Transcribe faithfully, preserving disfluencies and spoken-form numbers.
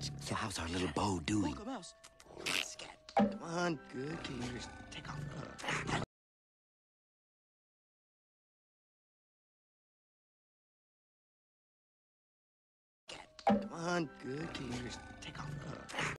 So how's our little bow doing? Look, a mouse. Come on, good. Can you just take off? Come on, good. Can you just take off?